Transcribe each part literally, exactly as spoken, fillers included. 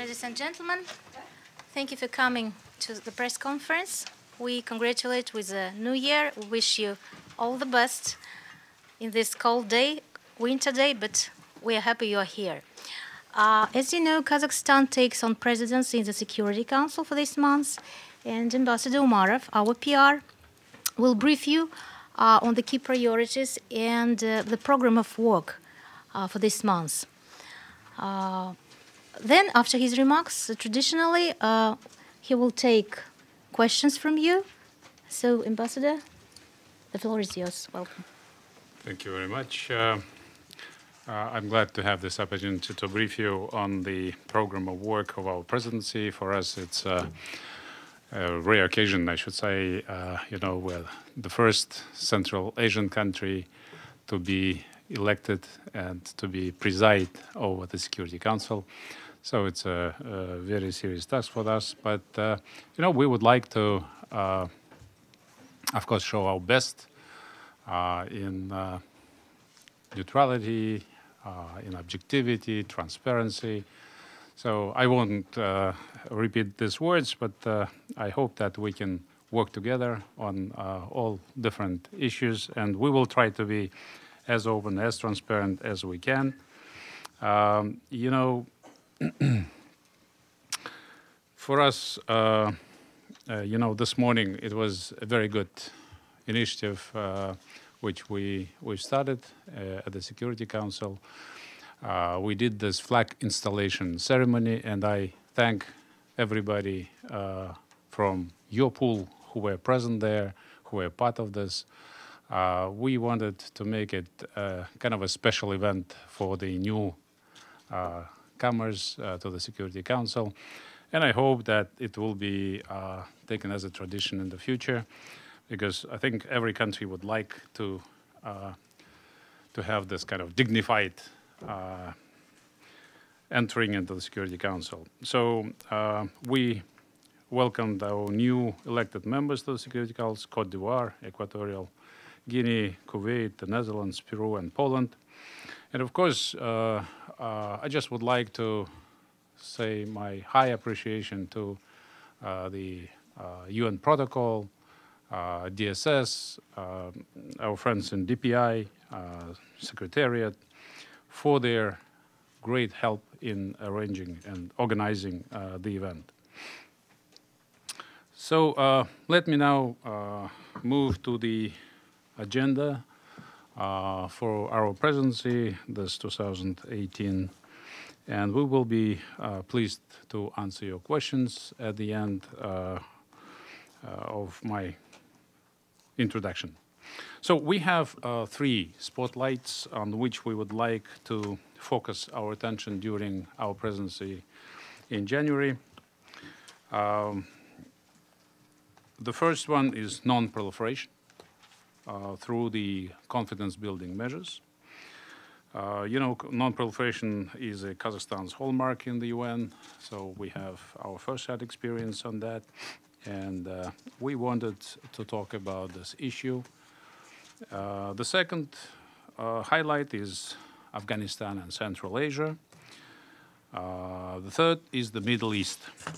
Ladies and gentlemen, thank you for coming to the press conference. We congratulate with the new year. We wish you all the best in this cold day, winter day, but we are happy you are here. Uh, as you know, Kazakhstan takes on presidency in the Security Council for this month, and Ambassador Umarov, our P R, will brief you uh, on the key priorities and uh, the program of work uh, for this month. Uh, then, after his remarks, uh, traditionally, uh, he will take questions from you. So, Ambassador, the floor is yours. Welcome. Thank you very much. Uh, uh, I'm glad to have this opportunity to brief you on the program of work of our presidency. For us, it's uh, a rare occasion, I should say. Uh, you know, we're the first Central Asian country to be elected and to be preside over the Security Council. So it's a, a very serious task for us. But, uh, you know, we would like to, uh, of course, show our best uh, in uh, neutrality, uh, in objectivity, transparency. So I won't uh, repeat these words, but uh, I hope that we can work together on uh, all different issues, and we will try to be as open, as transparent as we can. Um, you know, for us, uh, uh, you know, this morning it was a very good initiative uh, which we we started uh, at the Security Council. Uh, we did this flag installation ceremony, and I thank everybody uh, from your pool who were present there, who were part of this. Uh, we wanted to make it uh, kind of a special event for the new uh, comers uh, to the Security Council, and I hope that it will be uh, taken as a tradition in the future, because I think every country would like to uh, to have this kind of dignified uh, entering into the Security Council. So uh, we welcomed our new elected members to the Security Council: Cote d'Ivoire, Equatorial Guinea, Kuwait, the Netherlands, Peru, and Poland. And of course, uh, uh, I just would like to say my high appreciation to uh, the uh, U N protocol, uh, D S S, uh, our friends in D P I, uh, Secretariat, for their great help in arranging and organizing uh, the event. So uh, let me now uh, move to the agenda uh, for our presidency this two thousand eighteen, and we will be uh, pleased to answer your questions at the end uh, uh, of my introduction. So we have uh, three spotlights on which we would like to focus our attention during our presidency in January. Um, the first one is non-proliferation uh, through the confidence-building measures. Uh, you know, non-proliferation is a Kazakhstan's hallmark in the U N, so we have our first-hand experience on that, and uh, we wanted to talk about this issue. Uh, the second uh, highlight is Afghanistan and Central Asia. Uh, the third is the Middle East.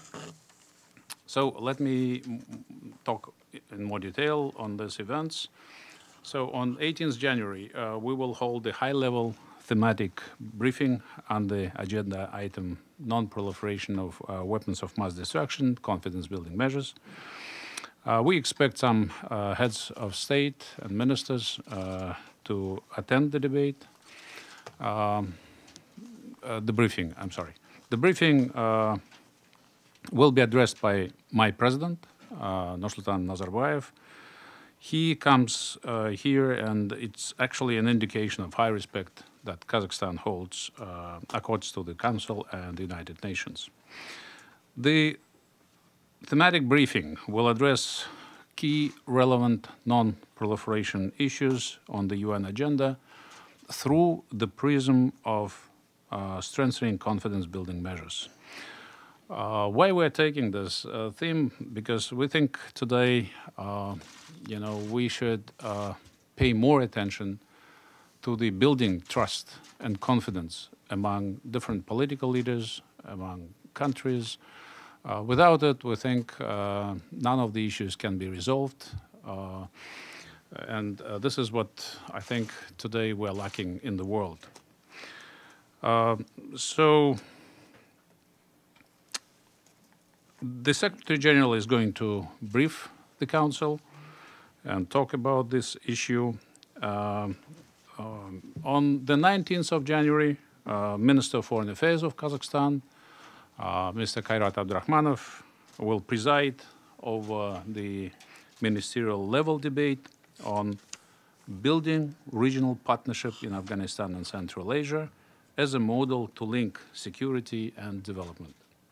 So let me talk in more detail on these events. So on eighteenth January, uh, we will hold a high-level thematic briefing on the agenda item non-proliferation of uh, weapons of mass destruction, confidence-building measures. Uh, we expect some uh, heads of state and ministers uh, to attend the debate. Um, uh, the briefing, I'm sorry. The briefing uh, will be addressed by my president, uh, Nursultan Nazarbayev. He comes uh, here, and it's actually an indication of high respect that Kazakhstan holds uh, accords to the Council and the United Nations. The thematic briefing will address key relevant non-proliferation issues on the U N agenda through the prism of uh, strengthening confidence-building measures. Uh, why we're taking this uh, theme? Because we think today, uh, you know, we should uh, pay more attention to the building trust and confidence among different political leaders, among countries. Uh, without it, we think uh, none of the issues can be resolved. Uh, and uh, this is what I think today we're lacking in the world. Uh, so the Secretary General is going to brief the Council and talk about this issue. Uh, um, on the nineteenth of January, uh, Minister of Foreign Affairs of Kazakhstan, uh, Mister Kairat Abdurahmanov, will preside over the ministerial level debate on building regional partnership in Afghanistan and Central Asia as a model to link security and development.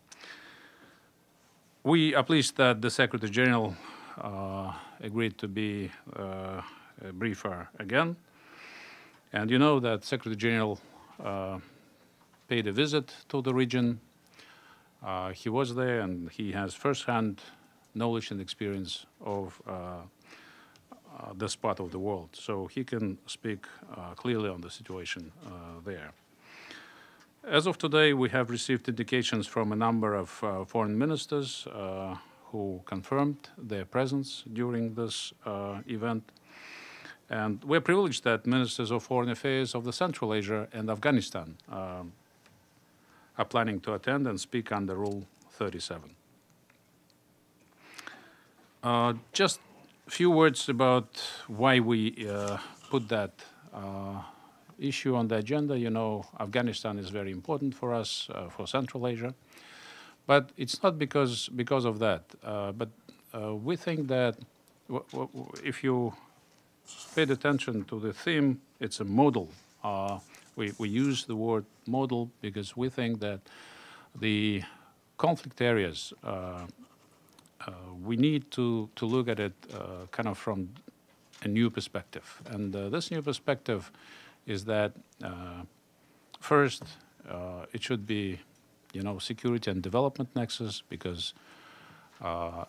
We are pleased that the Secretary General uh, agreed to be uh, a briefer again. And you know that Secretary General uh, paid a visit to the region. Uh, he was there and he has first-hand knowledge and experience of uh, uh, this part of the world. So he can speak uh, clearly on the situation uh, there. As of today, we have received indications from a number of uh, foreign ministers uh, who confirmed their presence during this uh, event. And we're privileged that ministers of foreign affairs of the Central Asia and Afghanistan uh, are planning to attend and speak under Rule thirty-seven. Uh, just a few words about why we uh, put that uh, issue on the agenda. You know, Afghanistan is very important for us, uh, for Central Asia. But it's not because, because of that. Uh, but uh, we think that w w if you paid attention to the theme, it's a model. Uh, we, we use the word model because we think that the conflict areas, uh, uh, we need to, to look at it uh, kind of from a new perspective. And uh, this new perspective is that uh, first, uh, it should be, you know, security and development nexus, because uh,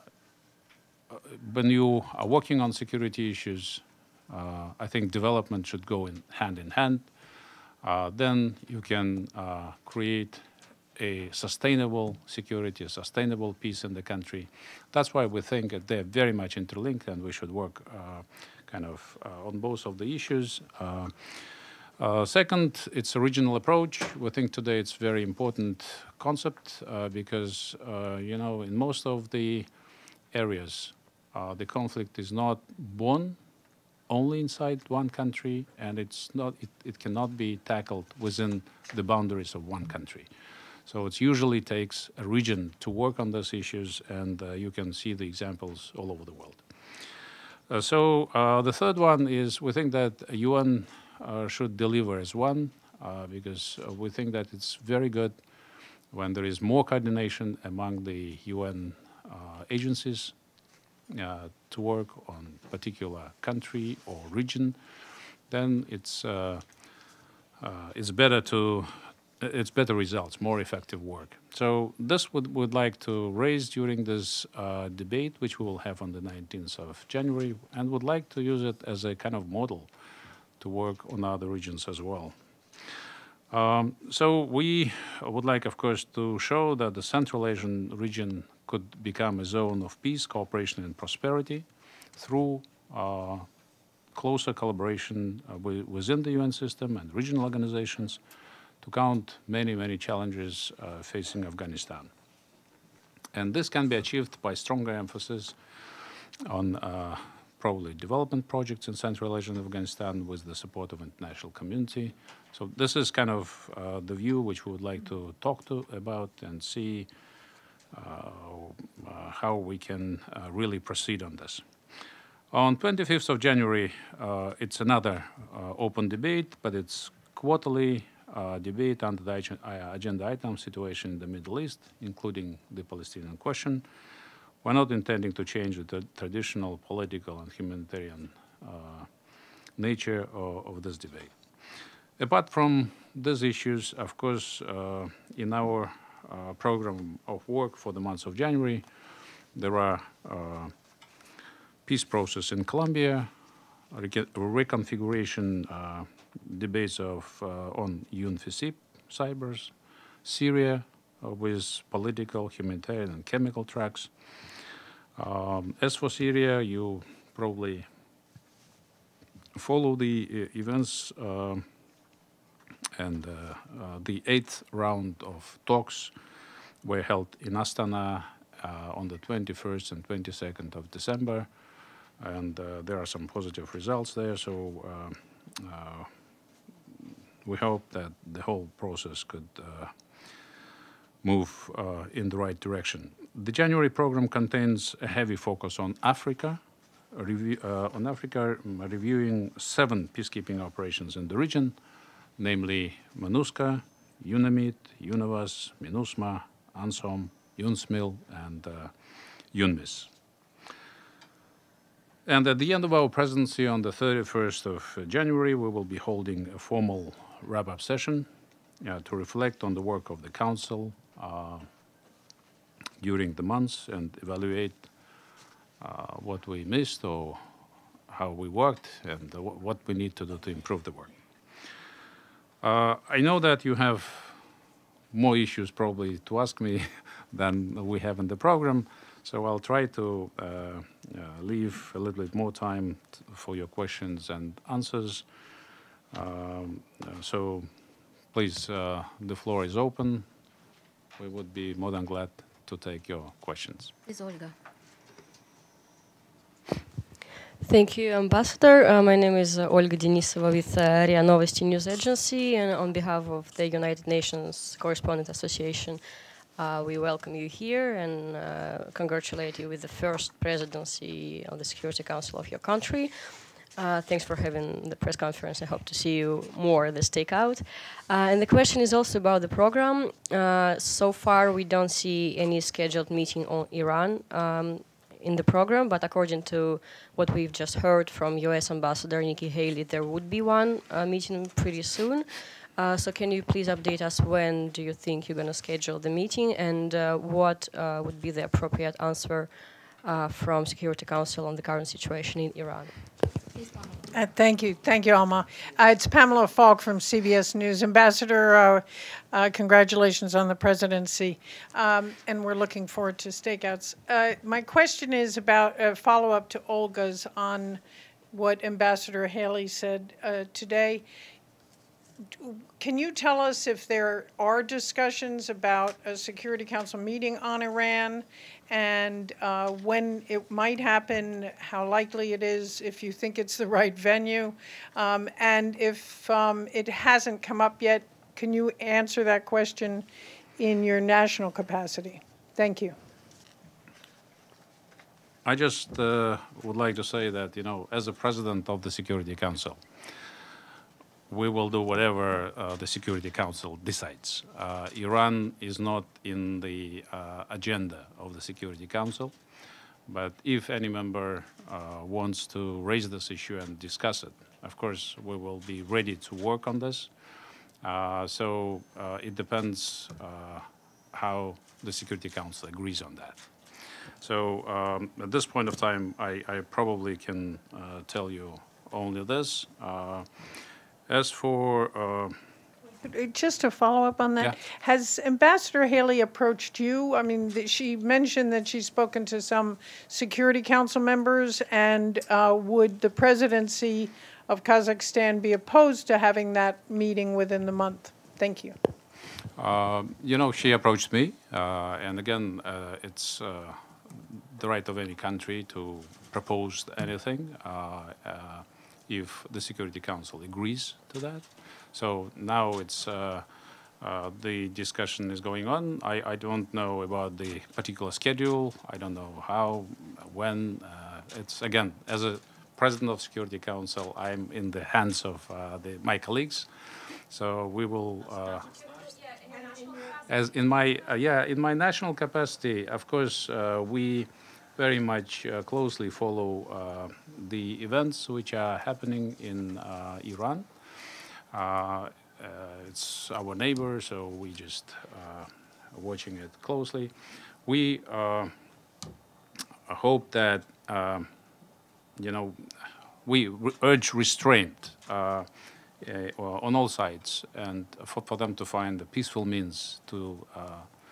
when you are working on security issues, uh, I think development should go in hand in hand. Uh, then you can uh, create a sustainable security, a sustainable peace in the country. That's why we think that they're very much interlinked, and we should work uh, kind of uh, on both of the issues. Uh, Uh, second, it's a regional approach. We think today it's a very important concept uh, because, uh, you know, in most of the areas, uh, the conflict is not born only inside one country, and it's not, it, it cannot be tackled within the boundaries of one country. So it usually takes a region to work on those issues, and uh, you can see the examples all over the world. Uh, so uh, the third one is we think that U N Uh, should deliver as one, uh, because uh, we think that it's very good when there is more coordination among the U N uh, agencies uh, to work on particular country or region. Then it's uh, uh, it's better to it's better results, more effective work. So this would would like to raise during this uh, debate, which we will have on the nineteenth of January, and would like to use it as a kind of model to work on other regions as well. Um, so we would like, of course, to show that the Central Asian region could become a zone of peace, cooperation, and prosperity through uh, closer collaboration uh, within the U N system and regional organizations to count many, many challenges uh, facing Afghanistan. And this can be achieved by stronger emphasis on uh, probably development projects in Central Asia and Afghanistan with the support of international community. So this is kind of uh, the view which we would like to talk to about and see uh, uh, how we can uh, really proceed on this. On twenty-fifth of January, uh, it's another uh, open debate, but it's quarterly uh, debate under the agenda item situation in the Middle East, including the Palestinian question. We're not intending to change the traditional political and humanitarian uh, nature of, of this debate. Apart from these issues, of course, uh, in our uh, program of work for the month of January, there are uh, peace process in Colombia, rec reconfiguration uh, debates of uh, on UNFICYP, Cyprus, Syria, uh, with political, humanitarian, and chemical tracks. Um, as for Syria, you probably follow the uh, events, uh, and uh, uh, the eighth round of talks were held in Astana uh, on the twenty-first and twenty-second of December, and uh, there are some positive results there. So uh, uh, we hope that the whole process could uh, move uh, in the right direction. The January program contains a heavy focus on Africa, a review, uh, on Africa, um, reviewing seven peacekeeping operations in the region, namely MONUSCA, UNAMID, UNAVAS, MINUSMA, ANSOM, UNSMIL, and uh, UNMISS. And at the end of our presidency on the thirty-first of January, we will be holding a formal wrap-up session uh, to reflect on the work of the Council uh, during the months and evaluate uh, what we missed or how we worked and uh, what we need to do to improve the work. Uh, I know that you have more issues probably to ask me than we have in the program, so I'll try to uh, uh, leave a little bit more time for your questions and answers. Um, uh, so please, uh, the floor is open. We would be more than glad to take your questions. Please, Olga. Thank you, Ambassador. Uh, my name is uh, Olga Denisova with uh, R I A Novosti News Agency, and on behalf of the United Nations Correspondent Association, uh, we welcome you here and uh, congratulate you with the first presidency of the Security Council of your country. Uh, thanks for having the press conference. I hope to see you more at this takeout. Uh, and the question is also about the program. Uh, so far, we don't see any scheduled meeting on Iran um, in the program, but according to what we've just heard from U S Ambassador Nikki Haley, there would be one uh, meeting pretty soon. Uh, so can you please update us when do you think you're going to schedule the meeting, and uh, what uh, would be the appropriate answer uh, from Security Council on the current situation in Iran? Uh, thank you. Thank you, Alma. Uh, it's Pamela Falk from C B S News. Ambassador, uh, uh, congratulations on the presidency, um, and we're looking forward to stakeouts. Uh, my question is about a follow-up to Olga's on what Ambassador Haley said uh, today. Can you tell us if there are discussions about a Security Council meeting on Iran, and uh, when it might happen, how likely it is, if you think it's the right venue, um, and if um, it hasn't come up yet, can you answer that question in your national capacity? Thank you. I just uh, would like to say that, you know, as a president of the Security Council, we will do whatever uh, the Security Council decides. Uh, Iran is not in the uh, agenda of the Security Council, but if any member uh, wants to raise this issue and discuss it, of course, we will be ready to work on this. Uh, so uh, it depends uh, how the Security Council agrees on that. So um, at this point of time, I, I probably can uh, tell you only this. Uh, As for uh, just to follow up on that, yeah. Has Ambassador Haley approached you? I mean, th she mentioned that she's spoken to some Security Council members, and uh, would the presidency of Kazakhstan be opposed to having that meeting within the month? Thank you. Uh, you know, she approached me, uh, and again, uh, it's uh, the right of any country to propose anything. Uh, uh, if the Security Council agrees to that. So now it's uh, uh, the discussion is going on. I, I don't know about the particular schedule. I don't know how, when. Uh, it's, again, as a president of Security Council, I'm in the hands of uh, the, my colleagues. So we will, uh, as in my, uh, yeah, in my national capacity, of course, uh, we very much uh, closely follow uh, the events which are happening in uh, Iran. Uh, uh, it's our neighbor, so we just uh, are watching it closely. We uh, hope that, uh, you know, we re urge restraint uh, uh, on all sides, and for, for them to find a peaceful means to uh,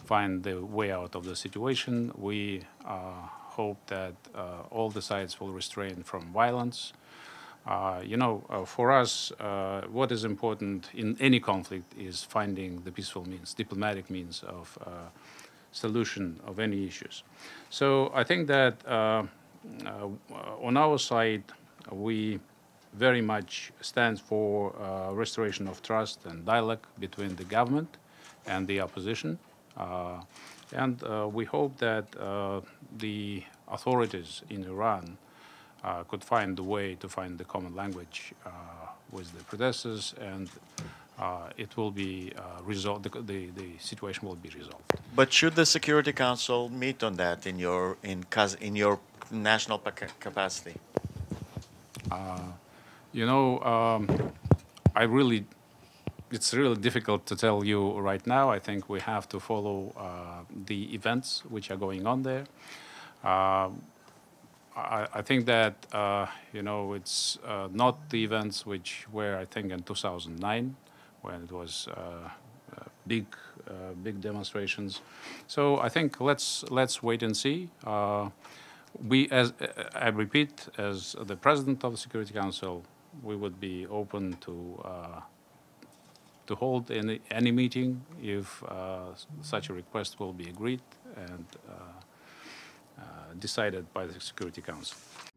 find the way out of the situation. We uh, hope that uh, all the sides will restrain from violence. Uh, you know, uh, for us, uh, what is important in any conflict is finding the peaceful means, diplomatic means of uh, solution of any issues. So I think that uh, uh, on our side, we very much stand for uh, restoration of trust and dialogue between the government and the opposition. Uh, and uh, we hope that uh, the authorities in Iran uh, could find the way to find the common language uh, with the protesters, and uh, it will be uh, resolved, the, the, the situation will be resolved. But should the Security Council meet on that in your, in, in your national capacity? Uh, you know, um, I really, it's really difficult to tell you right now. I think we have to follow uh, the events which are going on there. Uh, I, I think that, uh, you know, it's uh, not the events which were, I think, in two thousand nine, when it was uh, uh, big, uh, big demonstrations. So I think let's, let's wait and see. Uh, we, as I repeat, as the President of the Security Council, we would be open to uh, to hold any, any meeting if uh, such a request will be agreed and uh, uh, decided by the Security Council.